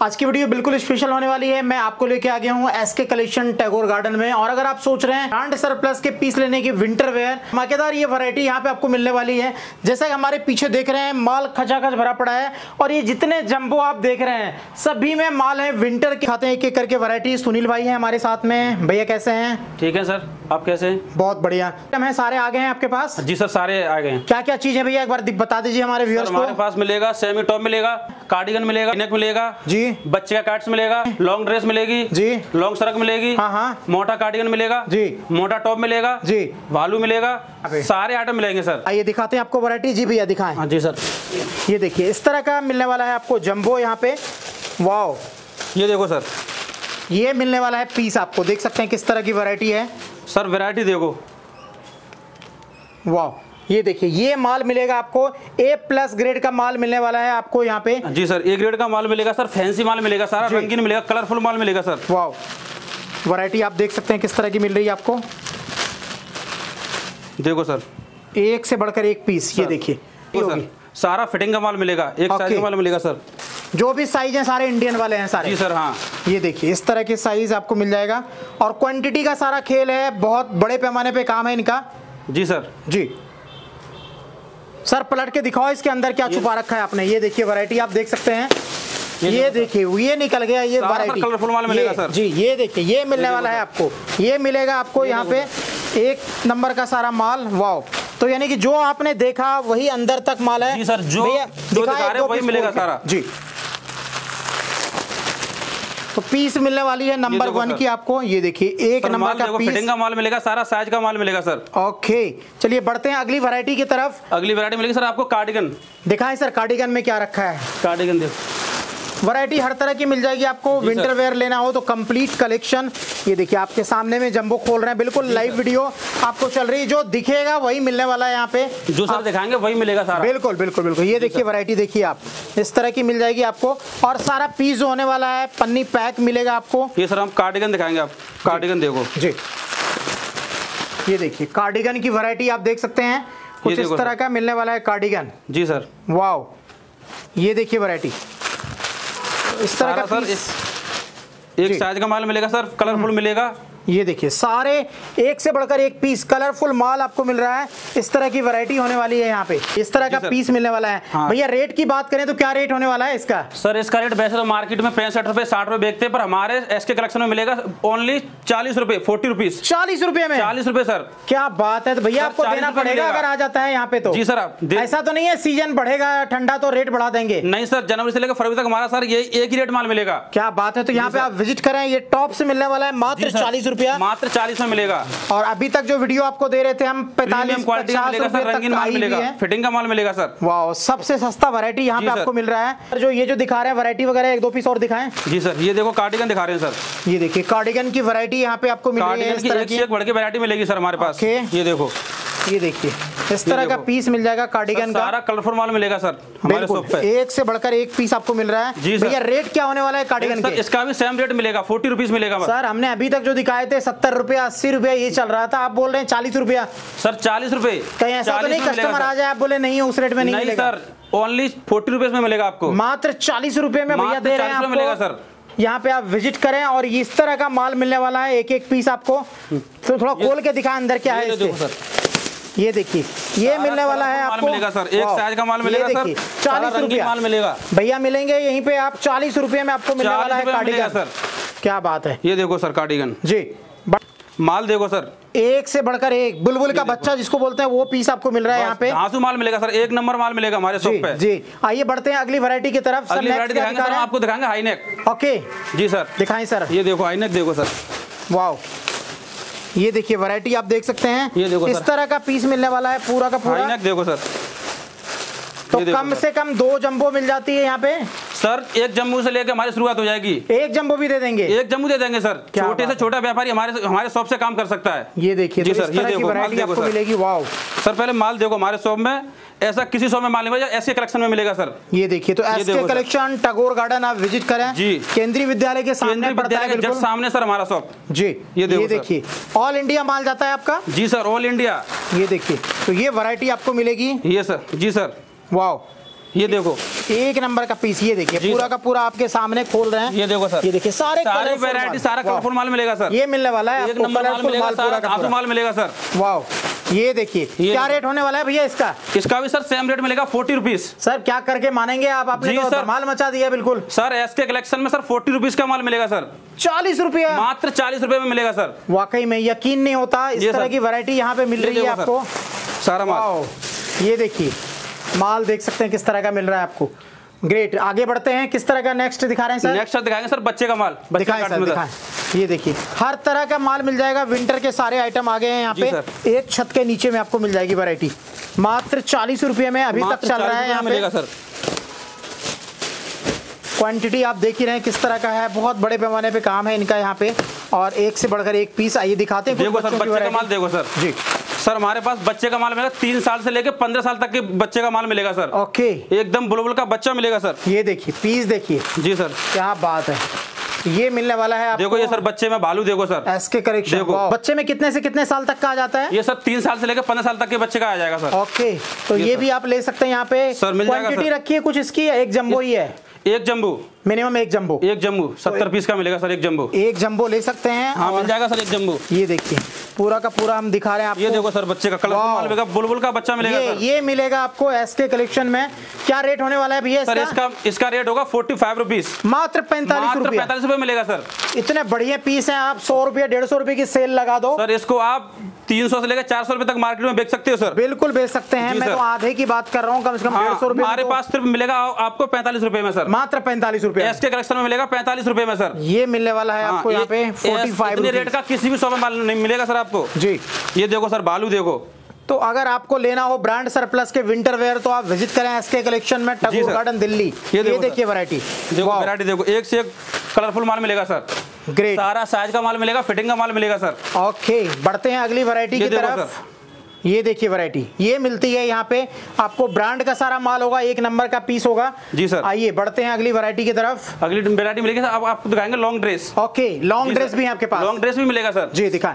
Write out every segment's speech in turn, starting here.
आज की वीडियो बिल्कुल स्पेशल होने वाली है। मैं आपको लेके आ गया हूँ एसके कलेक्शन टैगोर गार्डन में। और अगर आप सोच रहे हैं ब्रांड सरप्लस के पीस लेने की विंटर वेयर धमाकेदार ये वैरायटी यहाँ पे आपको मिलने वाली है। जैसा कि हमारे पीछे देख रहे हैं माल खचाखच भरा पड़ा है और ये जितने जंबो आप देख रहे हैं सभी में माल है विंटर के। खाते हैं एक एक करके वैरायटी। सुनील भाई है हमारे साथ में। भैया कैसे हैं? ठीक है सर, आप कैसे हैं? बहुत बढ़िया। हम सारे आ गए हैं आपके पास? जी सर, सारे आ गए हैं। क्या क्या चीज है भैया एक बार बता दीजिए हमारे व्यूअर्स को। हमारे पास मिलेगा सेमी टॉप मिलेगा, कार्डिगन मिलेगा, नेक मिलेगा जी, बच्चे का कार्ड्स मिलेगा, लॉन्ग ड्रेस मिलेगी जी, लॉन्ग शर्ट मिलेगी, हाँ, मोटा कार्डिगन मिलेगा जी, मोटा टॉप मिलेगा जी, भालू मिलेगा, सारे आइटम मिलेंगे सर। आइए दिखाते हैं आपको वैरायटी। जी भैया दिखाएं। हाँ जी सर, ये देखिए इस तरह का मिलने वाला है आपको जंबो यहाँ पे। वाओ, ये देखो सर, ये मिलने वाला है पीस। आपको देख सकते हैं किस तरह की वैरायटी है सर। वैरायटी देखो, वाह, ये देखिए ये माल मिलेगा आपको A+ ग्रेड का माल मिलने वाला है आपको यहाँ पे। जी सर, A ग्रेड का माल मिलेगा सर, फैंसी माल मिलेगा, सारा रंगीन मिलेगा, कलरफुल माल मिलेगा सर। वाह, वैरायटी आप देख सकते हैं किस तरह की मिल रही है आपको। देखो सर, एक से बढ़कर एक पीस। ये देखिए सारा फिटिंग का माल मिलेगा, एक साइज का माल मिलेगा सर। जो भी साइज है सारे इंडियन वाले हैं सारे। जी सर, हाँ। ये देखिए इस तरह के साइज आपको मिल जाएगा और क्वांटिटी का सारा खेल है। बहुत बड़े पैमाने पे काम है इनका। जी सर, जी सर पलट के दिखाओ इसके अंदर क्या छुपा रखा है आपने। ये देखिए वैरायटी आप देख सकते हैं। ये देखिए ये निकल गया, ये वैरायटी कलरफुल माल मिलेगा सर। जी ये देखिए ये मिलने वाला है आपको। ये मिलेगा आपको यहाँ पे एक नंबर का सारा माल। वाओ, तो यानी कि जो आपने देखा वही अंदर तक माल है। जी सर, जो दिखा रहे हैं वही मिलेगा सारा। जी, तो पीस मिलने वाली है नंबर 1 की आपको। ये देखिए एक नंबर का पीस, फिटिंग का माल मिलेगा, सारा साइज का माल मिलेगा सर। ओके, चलिए बढ़ते हैं अगली वैरायटी की तरफ। अगली वैरायटी मिलेगी सर आपको कार्डिगन। दिखाएं सर कार्डिगन में क्या रखा है। कार्डिगन देखो, वैरायटी हर तरह की मिल जाएगी आपको। विंटर वेयर लेना हो तो कंप्लीट कलेक्शन। ये देखिए आपके सामने में जंबो खोल रहे हैं, बिल्कुल लाइव वीडियो आपको चल रही है। जो दिखेगा वही मिलने वाला है यहाँ पे, जो सर दिखाएंगे वही मिलेगा सारा। बिल्कुल बिल्कुल बिल्कुल। ये देखिए वैरायटी देखिए आप, इस तरह की मिल जाएगी आपको और सारा पीस जो होने वाला है पन्नी पैक मिलेगा आपको। ये सर हम कार्डिगन दिखाएंगे, आप कार्डिगन देखो जी। ये देखिए कार्डिगन की वैरायटी आप देख सकते हैं, कुछ इस तरह का मिलने वाला है कार्डिगन। जी सर, वाओ, ये देखिए वैरायटी इस तरह का सर। एक साइज का माल मिलेगा सर, कलरफुल मिलेगा। ये देखिए सारे एक से बढ़कर एक पीस कलरफुल माल आपको मिल रहा है। इस तरह की वैरायटी होने वाली है यहाँ पे, इस तरह का पीस मिलने वाला है। हाँ। भैया रेट की बात करें तो क्या रेट होने वाला है इसका? सर इसका रेट वैसे तो मार्केट में 65 रुपए 60 रुपए बेचते हैं, पर हमारे एसके कलेक्शन में मिलेगा ओनली 40 रुपए, 40 रुपीज। 40 रुपए में? 40 रुपए सर। क्या बात है। तो भैया आपको देना पड़ेगा अगर आ जाता है यहाँ पे तो। जी सर, ऐसा तो नहीं है सीजन बढ़ेगा ठंडा तो रेट बढ़ा देंगे? नहीं सर, जनवरी से लेकर फरवरी तक हमारा सर ये एक ही रेट माल मिलेगा। क्या बात है। तो यहाँ पे आप विजिट करें। ये टॉप से मिलने वाला है मात्र 40 रुपया, मात्र 40 में मिलेगा। और अभी तक जो वीडियो आपको दे रहे थे हम 45-50 रुपए रंगीन माल मिलेगा, फिटिंग का माल मिलेगा सर। वाह, सबसे सस्ता वैरायटी यहाँ पे आपको मिल रहा है। जो ये जो दिखा रहे हैं वैरायटी वगैरह एक दो पीस और दिखाएं। जी सर, ये देखो कार्डिगन दिखा रहे हैं सर। ये देखिए कार्डिगन की वैरायटी यहाँ पे आपको मिल रही है। इस तरह की एक बड़ी वैरायटी मिलेगी सर हमारे पास। ये देखो, ये देखिए इस तरह का पीस मिल जाएगा कार्डिगन का। सारा कलरफुल माल मिलेगा सर हमारे शॉप पे। एक से बढ़कर एक पीस आपको मिल रहा है। भैया रेट क्या होने वाला है कार्डिगन के? इसका भी सेम रेट मिलेगा, 40 रुपीज मिलेगा सर। हमने अभी तक जो दिखाए थे 70 रुपया 80 रुपया ये चल रहा था, आप बोल रहे हैं 40 रुपया। सर 40 रुपए। कहीं ऐसा तो नहीं कस्टमर आ जाए आप बोले नहीं उस रेट में नहीं मिलेगा? सर ओनली 40 रुपीज में मिलेगा आपको, मात्र 40 रुपए में भैया दे रहे हैं मिलेगा सर। यहाँ पे आप विजिट करें और इस तरह का माल मिलने वाला है। एक एक पीस आपको तो थोड़ा खोल के दिखाएं अंदर क्या है इसके। ये देखिए ये मिलने वाला है आपको। मिलेगा सर, एक साइज का माल मिलेगा सर, 40 रुपया माल मिलेगा भैया मिलेंगे यहीं पे। आप 40 रुपए में आपको मिलने वाला है कार्डिगन सर। क्या बात है। ये देखो सर कार्डिगन जी, माल देखो सर, एक से बढ़कर एक। बुलबुल का बच्चा जिसको बोलते हैं वो पीस आपको मिल रहा है यहाँ पे। आंसू माल मिलेगा सर, एक नंबर माल मिलेगा हमारे शॉप पे। जी, आइए बढ़ते हैं अगली वैरायटी की तरफ। अगली वैरायटी दिखाएंगे सर, आपको दिखाएंगे हाई नेक। ओके जी सर, दिखाएं सर। ये देखो हाई नेक देखो सर। वाओ, ये देखिए वैरायटी आप देख सकते हैं। ये देखो इस तरह का पीस मिलने वाला है पूरा का पूरा। हाई नेक देखो सर। तो कम से कम 2 जंबो मिल जाती है यहाँ पे सर। एक जम्बू से लेकर हमारी शुरुआत हो जाएगी। एक जंबो भी दे देंगे? एक जम्बू दे देंगे सर। छोटे से छोटा व्यापारी हमारे शॉप से काम कर सकता है। ये देखिए जी सर, ये देखो वैरायटी आपको मिलेगी। वाओ सर, पहले माल देखो हमारे शॉप में, ऐसा किसी शॉप में माल नहीं मिलेगा, ऐसे कलेक्शन में मिलेगा सर। ये देखिए तो एसके कलेक्शन टैगोर गार्डन आप विजिट करें जी, केंद्रीय विद्यालय के सामने पड़ता है, बिल्कुल सामने सर हमारा शॉप जी। ये देखिए ऑल इंडिया माल जाता है आपका? जी सर, ऑल इंडिया। ये देखिए तो ये वैरायटी आपको मिलेगी। ये सर, जी सर। वाओ, ये देखो एक नंबर का पीस, ये देखिए पूरा का पूरा आपके सामने खोल रहे हैं। ये देखो सर, ये देखिए सारे वैरायटी, सारा कलरफुल माल मिलेगा सर। ये मिलने वाला है, एक नंबर माल मिलेगा, सारा माल मिलेगा सर। वाओ, ये देखिए क्या रेट होने वाला है भैया इसका? इसका भी सर सेम रेट मिलेगा 40 रुपीज। सर क्या करके मानेंगे आप? आपने तो धमाल मचा दिया बिल्कुल। सर एसके कलेक्शन में सर 40 रुपीज का माल मिलेगा सर। 40 रुपया, मात्र 40 रुपए में मिलेगा सर। वाकई में यकीन नहीं होता, इस तरह की वैरायटी यहाँ पे मिल रही है आपको। सारा माल, ये देखिए माल देख सकते हैं किस तरह का मिल रहा है आपको। ग्रेट, आगे बढ़ते हैं। किस तरह का नेक्स्ट दिखा रहे हैं सर? नेक्स्ट दिखाएंगे सर बच्चे का माल। दिखाएं सर, दिखाएं। ये देखिए हर तरह का माल मिल जाएगा, विंटर के सारे आइटम आ गए हैं यहाँ पे। एक छत के नीचे में आपको मिल जाएगी वैरायटी, मात्र 40 रुपये में अभी तक चल रहा है यहाँ पे सर। क्वांटिटी आप देख ही रहे हैं किस तरह का है, बहुत बड़े पैमाने पे काम है इनका यहाँ पे, और एक से बढ़कर एक पीस। आइए दिखाते हैं। देखो सर बच्चे का माल, देखो सर जी सर, हमारे पास बच्चे का माल मिलेगा 3 साल से लेके 15 साल तक के बच्चे का माल मिलेगा सर। ओके, एकदम बुलबुल का बच्चा मिलेगा सर। ये देखिए पीस, देखिए जी सर क्या बात है, ये मिलने वाला है आपको। देखो ये सर बच्चे में भालू, देखो सर एसके कलेक्शन। बच्चे में कितने से कितने साल तक का आ जाता है? ये सर 3 साल से लेकर 15 साल तक के बच्चे का आ जाएगा सर। ओके, तो ये भी आप ले सकते हैं यहाँ पे सर, मिल जाएगा। क्वांटिटी रखी है कुछ इसकी? एक जंबो ही है, एक जंबू मिनिमम एक जंबो। 70 पीस का मिलेगा सर। एक जंबो ले सकते हैं। हाँ मिल जाएगा सर एक जंबो। ये देखिए पूरा का पूरा हम दिखा रहे हैं आपको। ये देखो सर बच्चे का कलर माल मिलेगा, बुलबुल का बच्चा मिलेगा सर। ये मिलेगा आपको एसके कलेक्शन में। क्या रेट होने वाला है भैया सर? इसका रेट होगा 45 रुपीज, मात्र 45 रुपए मिलेगा सर। इतने बढ़िया पीस हैं, आप 100 रुपया 150 रुपए की सेल लगा दो सर। इसको आप 300 से लेकर 400 रुपए तक मार्केट में बेच सकते हो सर। बिल्कुल बेच सकते हैं। मैं तो आधे की बात कर रहा हूँ, कम से कम 150 रुपए हमारे पास सिर्फ मिलेगा आपको 45 रुपए में सर। मात्र 45 रुपए एसके कलेक्शन में मिलेगा 45 रुपए में सर। ये मिलने वाला है आपको यहाँ पे 45 रेट का किसी भी शॉप में माल नहीं मिलेगा सर आपको जी। ये देखो सर भालू, देखो। तो अगर आपको लेना हो ब्रांड सरप्लस के विंटर वेयर तो आप विजिट करें एसके कलेक्शन में, टैगोर गार्डन दिल्ली। ये देखिए वैरायटी, देखो वैरायटी देखो, एक से एक कलरफुल माल मिलेगा सर। ग्रेट, सारा साइज का माल मिलेगा, फिटिंग का माल मिलेगा सर। ओके, बढ़ते हैं अगली वैरायटी की तरफ। ये देखिए वैरायटी, ये मिलती है यहाँ पे आपको, ब्रांड का सारा माल होगा, एक नंबर का पीस होगा जी सर। आइए बढ़ते हैं अगली वैरायटी की तरफ। अगली वैरायटी मिलेगी सर, अब आपको दिखाएंगे long dress. Okay, long dress भी है आपके पास? लॉन्ग ड्रेस भी मिलेगा सर जी, दिखाएं।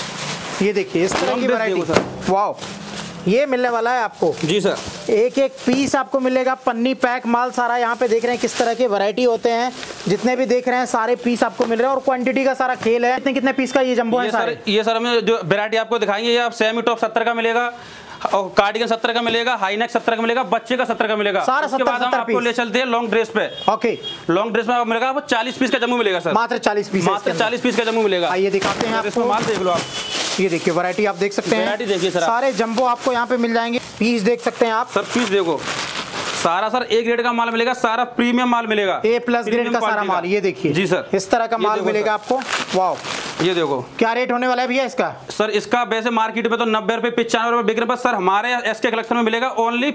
ये देखिए इस तरह की वैरायटी, वाओ, ये मिलने वाला है आपको जी सर। एक एक पीस आपको मिलेगा, पन्नी पैक माल सारा। यहाँ पे देख रहे हैं किस तरह के वैरायटी होते हैं, जितने भी देख रहे हैं सारे पीस आपको मिल रहे हैं, और क्वांटिटी का सारा खेल है। कितने पीस का ये जंबो है सारे? ये सर हमें जो वैरायटी आपको दिखाएंगे, ये आप सेमी टॉप 70 का मिलेगा, और कार्डिगन 70 का मिलेगा, हाई नेक 70 का मिलेगा, बच्चे का 70 का मिलेगा। सारा 70 हम आपको ले चलते हैं लॉन्ग ड्रेस पे। ओके, लॉन्ग ड्रेस में मिलेगा आपको 40 पीस का जम्मू मिलेगा सर। मात्र 40 पीस, मात्र 40 पीस का जम्मू मिलेगा। आइए दिखाते हैं आपको, माल देख लो आप। ये देखिए वैरायटी आप देख सकते हैं, वैरायटी देखिए सर, सारे जंबो आपको यहाँ पे मिल जाएंगे। पीस देख सकते हैं आप सर, पीस देखो सारा सर ए ग्रेड का माल मिलेगा, सारा प्रीमियम माल मिलेगा, A+ ग्रेड का सारा माल। ये देखिए जी सर, इस तरह का माल मिलेगा आपको। वाओ, ये देखो क्या रेट होने वाला है भैया इसका? सर इसका वैसे मार्केट में तो 90 रुपए 95 रुपए बिक रहे हैं, सर हमारे एसके कलेक्शन में मिलेगा ओनली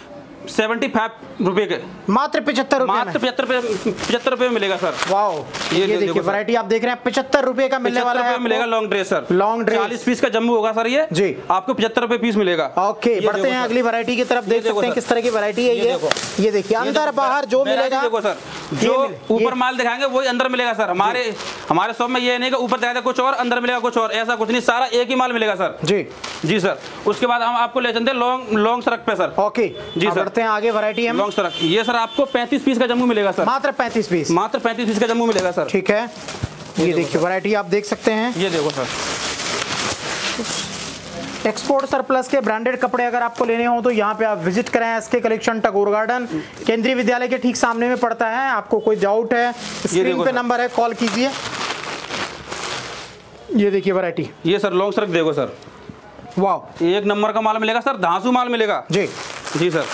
75 रुपए के, मात्र 75 रुपए, मात्र 75 रुपए में मिलेगा सर। वाओ, ये देखिए वैरायटी आप देख रहे हैं 75 रुपए का मिलने वाला है, मिलेगा long dress sir. Long dress 40 piece का जम्मू होगा सर, ये जी आपको 75 रुपए पीस मिलेगा। ओके, बढ़ते हैं अगली वैरायटी की तरफ। देख सकते हैं किस तरह की वैरायटी है ये देखिए अंदर बाहर जो मिलेगा। देखो सर, जो ऊपर माल दिखाएंगे वही अंदर मिलेगा सर। हमारे शॉप में ये नहीं कि ऊपर दिखाएगा कुछ और अंदर मिलेगा कुछ और, ऐसा कुछ नहीं, सारा एक ही माल मिलेगा सर जी। जी सर, उसके बाद हम आपको ले चलते हैं लॉन्ग सरक पे सर। ओके जी सर, बढ़ते हैं आगे वैरायटी लॉन्ग सरक। ये सर आपको 35 पीस का जम्मू मिलेगा सर, मात्र 35 पीस, मात्र 35 पीस का जम्मू मिलेगा सर। ठीक है, ये देखिए वैरायटी आप देख सकते हैं। ये देखो सर, एक्सपोर्ट सरप्लस के ब्रांडेड कपड़े अगर आपको लेने हो तो यहाँ पे आप विजिट करें एसके कलेक्शन, टैगोर गार्डन, केंद्रीय विद्यालय के ठीक सामने में पड़ता है। आपको कोई डाउट है, स्क्रीन पे नंबर है, कॉल कीजिए। ये देखिए वैरायटी, ये सर लॉन्ग सरक देखो सर, वाह, एक नंबर का माल मिलेगा सर, धांसू माल मिलेगा जी। जी सर,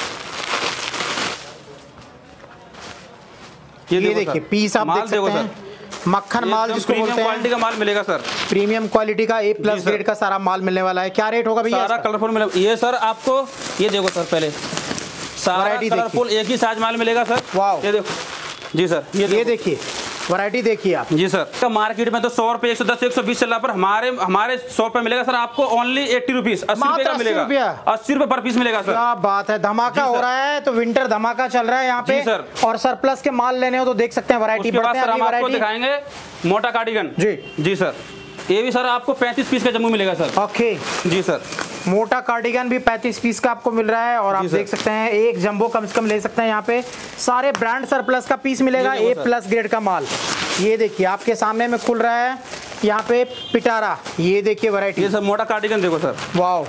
ये देखिए पीस आप देख सकते हैं, मक्खन माल जिसको बोलते हैं, क्वालिटी का माल मिलेगा सर, प्रीमियम क्वालिटी का A+ ग्रेड का सारा माल मिलने वाला है। क्या रेट होगा भैया? सारा कलरफुल मिलेगा। ये सर आपको ये देखो सर, पहले सारा कलरफुल एक ही साइज माल मिलेगा सर। वाह, ये देखो जी सर, ये देखिए वैरायटी देखिए आप। जी सर, तो मार्केट में तो 100 रुपए 110 120 चल रहा, पर हमारे शॉप पे मिलेगा सर आपको ओनली 80 रुपीज, 80 रुपए का मिलेगा, 80 रुपए पर पीस मिलेगा सर। क्या बात है, धमाका हो रहा है। तो विंटर धमाका चल रहा है यहाँ पे सर, और सरप्लस के माल लेने हो तो देख सकते हैं वैरायटी। आपको दिखाएंगे मोटा कार्डिगन जी। जी सर, ये भी सर आपको 35 पीस का जम्बो मिलेगा सर। ओके जी सर। मोटा कार्डिगन भी 35 पीस का आपको मिल रहा है और आप देख सकते हैं एक जंबो कम से कम ले सकते हैं। यहाँ पे सारे ब्रांड सरप्लस का पीस मिलेगा, A+ ग्रेड का माल। ये देखिए आपके सामने में खुल रहा है यहाँ पे पिटारा, ये देखिए वैरायटी। ये सर मोटा कार्डिगन देखो सर। वाओ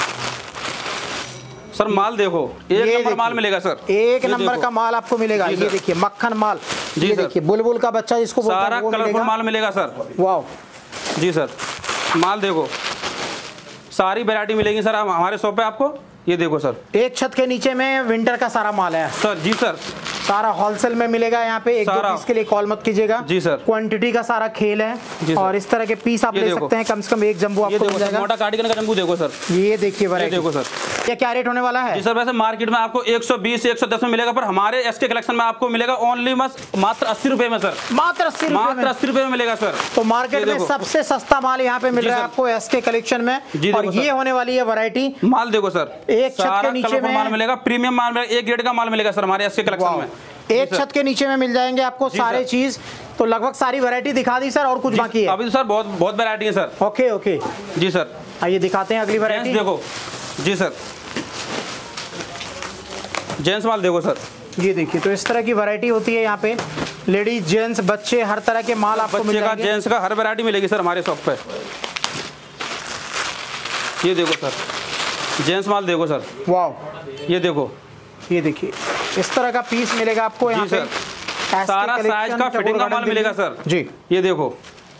सर माल देखो, एक नंबर माल मिलेगा सर, एक नंबर का माल आपको मिलेगा। ये देखिए मक्खन माल, ये देखिए बुलबुल का बच्चा जिसको बोलते हैं, सारा कलरफुल माल मिलेगा सर। वाओ जी सर, माल देखो, सारी वैरायटी मिलेगी सर हमारे शॉप पे आपको। ये देखो सर, एक छत के नीचे में विंटर का सारा माल है सर। जी सर, सारा होलसेल में मिलेगा यहाँ पे, एक दो पीस के लिए कॉल मत कीजिएगा। जी सर, क्वांटिटी का सारा खेल है और इस तरह के पीस आप ले सकते हैं। कम से कम एक जंबू आपको मिल जाएगा। मोटा कार्डिगन का जंबू देखो सर, ये देखिए वैरायटी देखो सर। ये क्या रेट होने वाला है? जी सर, वैसे मार्केट में आपको 120 110 में मिलेगा, पर हमारे एसके कलेक्शन में आपको मिलेगा ओनली मात्र 80 रुपए में सर। मात्र 80 रुपए में मिलेगा सर। तो मार्केट में सबसे सस्ता माल यहाँ पे मिल रहा है आपको एसके कलेक्शन में। और ये होने वाली है वैरायटी। माल देखो सर, एक छत के नीचे में माल मिलेगा, प्रीमियम माल मिलेगा, एक ग्रेड का माल मिलेगा सर हमारे एसके कलेक्शन में। एक छत के नीचे में मिल जाएंगे आपको सारे चीज। तो लगभग सारी वैरायटी दिखा दी सर, और कुछ बाकी है? अभी तो सर बहुत वैरायटी है सर। ओके ओके जी सर, आइए दिखाते हैं अगली वैरायटी। देखो जी सर, जेंट्स माल देखो सर। ये देखिए, तो इस तरह की वैरायटी होती है यहाँ पे, लेडीज जेंट्स बच्चे हर तरह के माल आपको मिल जाएंगे। जेंट्स का हर वैरायटी मिलेगी सर हमारे शॉप पे। ये देखो सर, जेंट्स माल देखो सर। वाओ, ये देखो, ये देखिए इस तरह का पीस मिलेगा आपको यहाँ पे। सारा साइज का फिटिंग का माल मिलेगा सर जी। ये देखो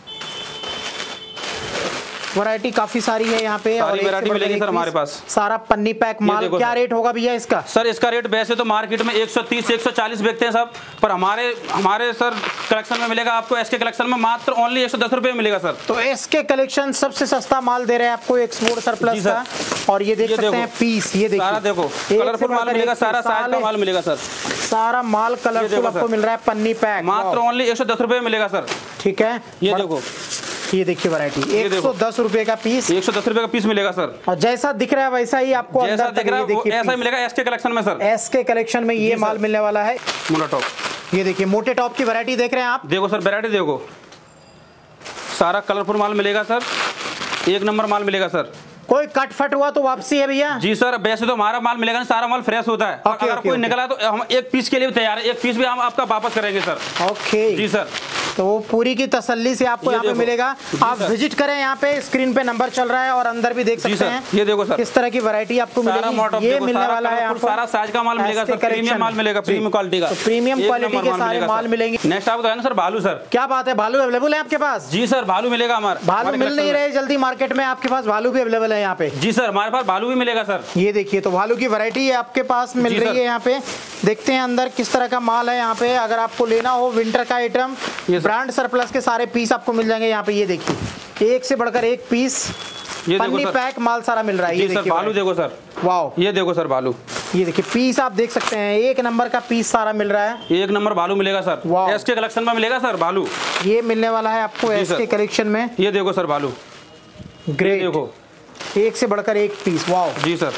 वैरायटी काफी सारी है यहाँ पे, सारी वैरायटी मिलेगी सर हमारे पास। सारा पन्नी पैक माल। क्या रेट होगा भैया इसका? सर इसका रेट वैसे तो मार्केट में 130 140 बेचते हैं सब, पर हमारे सर कलेक्शन में मिलेगा आपको, एसके कलेक्शन में मात्र ओनली 110 रुपए में मिलेगा सर। तो एसके कलेक्शन सबसे सस्ता माल दे रहे हैं आपको एक्सपोर्ट सरप्लस का। और ये देख सकते हैं पीस, ये देखिए सारा देखो कलरफुल माल मिलेगा, सारा साइज का माल मिलेगा सर। सारा माल कलरफुल आपको मिल रहा है, पन्नी पैक मात्र ओनली 110 रुपए में मिलेगा सर। ठीक है, ये देखो, ये देखिए वैरायटी 110 रुपए का पीस, 110 रुपए का पीस मिलेगा सर। और जैसा दिख रहा है वैसा ही आपको जैसा दिख रहा है ऐसा ही मिलेगा एसके कलेक्शन में सर। एसके कलेक्शन में ये माल मिलने वाला है। मोटा टॉप, ये देखिए मोटे टॉप की वैरायटी देख रहे हैं आप। देखो सर वैरायटी देखो, सारा कलरफुल माल मिलेगा सर, एक नंबर माल मिलेगा सर। कोई कट फट हुआ तो वापसी है भैया? जी सर, वैसे तो हमारा माल मिलेगा, सारा माल फ्रेश होता है। अगर कोई निकला तो हम एक पीस के लिए तैयार है, एक पीस भी हम आपका वापस करेंगे सर। ओके जी सर, तो पूरी की तसल्ली से आपको यहाँ पे मिलेगा। आप विजिट करें, यहाँ पे स्क्रीन पे नंबर चल रहा है और अंदर भी देख सकते हैं। ये देखो सर, किस तरह की वैरायटी आपको मिलेगी। ये मिलने वाला है आपको, सारा साइज का माल मिलेगा सर, प्रीमियम माल मिलेगा, प्रीमियम क्वालिटी का। तो प्रीमियम क्वालिटी के सारे माल मिलेंगे। नेक्स्ट आपको बताएंगे सर भालू सर। क्या बात है, भालू अवेलेबल है आपके पास? जी सर, भालू मिलेगा हमारे। भालू मिल नहीं रहे जल्दी मार्केट में, आपके पास भालू भी अवेलेबल है यहाँ पे? जी सर, हमारे पास भालू भी मिलेगा सर। ये देखिए, तो भालू की वैरायटी आपके पास मिल रही है यहाँ पे। देखते हैं अंदर किस तरह का माल है यहाँ पे। अगर आपको लेना हो विंटर का आइटम, ब्रांड सरप्लस के सारे पीस आपको मिल जाएंगे यहाँ पे। ये देखिए एक से बढ़कर एक पीस, ये पन्नी पैक माल सारा मिल रहा है। ये देखिए भालू देखो सर। वाओ, ये देखो सर भालू, ये देखिए पीस आप देख सकते हैं, एक नंबर का पीस सारा मिल रहा है। एक नंबर भालू मिलेगा सर, एसके कलेक्शन में मिलेगा सर भालू। ये मिलने वाला है आपको एसके कलेक्शन में। ये देखो सर भालू, ग्रेट, देखो एक से बढ़कर एक पीस। वाओ जी सर,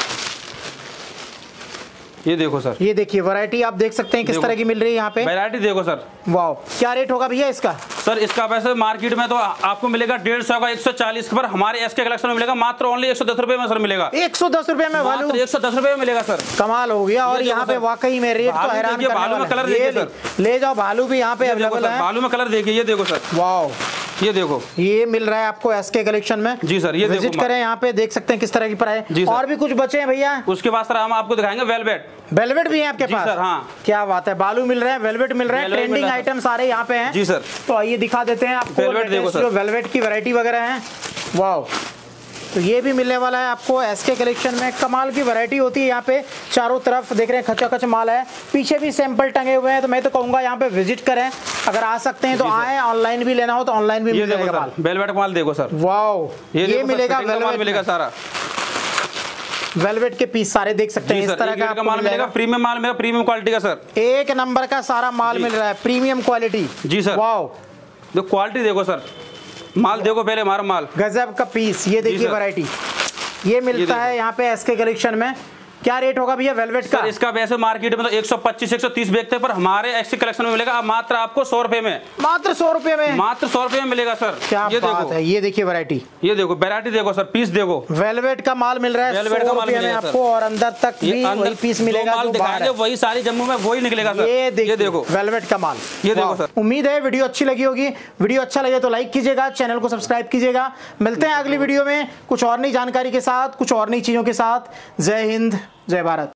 ये देखो सर, ये देखिए वैरायटी आप देख सकते हैं किस तरह की मिल रही है यहाँ पे। वैरायटी देखो सर। वाओ, क्या रेट होगा भैया इसका? सर इसका वैसे मार्केट में तो आपको मिलेगा 150 का, 140 पर हमारे एसके कलेक्शन में मिलेगा मात्र ओनली 110 रुपए में सर मिलेगा। 110 रुपए में भालू, 110 रुपए में मिलेगा सर। कमाल हो गया। और यहाँ पे वाकई में रेट तो हैरान करने वाला है। भालू में कलर देखिए सर, ले जाओ, भालू भी यहाँ पे अवेलेबल है। भालू में कलर देखिए, ये देखो सर। वाओ, ये देखो, ये मिल रहा है आपको एसके कलेक्शन में। जी सर, ये विजिट करें, यहाँ पे देख सकते हैं किस तरह की प्राइस। और भी कुछ बचे हैं भैया? उसके बाद सर हम आपको दिखाएंगे वेलवेट। वेलवेट भी है आपके पास? सर हाँ, क्या बात है, बालू मिल रहा है, वेलवेट मिल रहा है, ट्रेंडिंग आइटम सारे यहाँ पे हैं। जी सर, तो आइए दिखा देते हैं आपको वेलवेट। देखो सर, वेलवेट की वैरायटी वगैरह है। वाओ, तो ये भी मिलने वाला है आपको एसके कलेक्शन में। कमाल की वैरायटी होती है यहाँ पे, चारों तरफ देख रहे हैं खचाखच माल है। पीछे भी सैंपल टंगे हुए हैं, तो मैं तो कहूंगा यहाँ पे विजिट करें। अगर आ सकते हैं तो आए, ऑनलाइन भी लेना हो तो ऑनलाइन भी मिल जाएगा माल। वेलवेट माल देखो सर। वाओ, ये मिलेगा, वेलवेट मिलेगा सारा। वेलवेट के पीस सारे देख सकते हैं, इस तरह का माल मिलेगा। प्रीमियम माल मिलेगा, प्रीमियम क्वालिटी का सर। एक नंबर का सारा माल मिल रहा है, प्रीमियम क्वालिटी। जी सर। वाओ, तो क्वालिटी देखो सर, माल देखो पहले हमारा माल, गजब का पीस। ये देखिए वैरायटी, ये मिलता है यहाँ पे एसके कलेक्शन में। क्या रेट होगा भैया वेलवेट का? इसका वैसे मार्केट में तो 125 130 बेचते हैं, पर हमारे एक्सी कलेक्शन में मिलेगा मात्र आपको 100 रुपए में। मात्र 100 रुपए में? मात्र 100 रुपए में मिलेगा सर। क्या ये बात है। ये देखिए वैरायटी, ये देखो वैरायटी देखो सर, पीस देखो, वेलवेट का माल मिल रहा है, वेलवेट का माल मिलेगा आपको, और अंदर तक भी वही पीस मिलेगा जो बाहर है, वही सारी जम्मू में वही निकलेगा सर। ये देखो वेलवेट का माल, ये देखो सर। उम्मीद है वीडियो अच्छी लगी होगी। वीडियो अच्छा लगे तो लाइक कीजिएगा, चैनल को सब्सक्राइब कीजिएगा। मिलते हैं अगली वीडियो में कुछ और नई जानकारी के साथ, कुछ और नई चीजों के साथ। जय हिंद, जय भारत।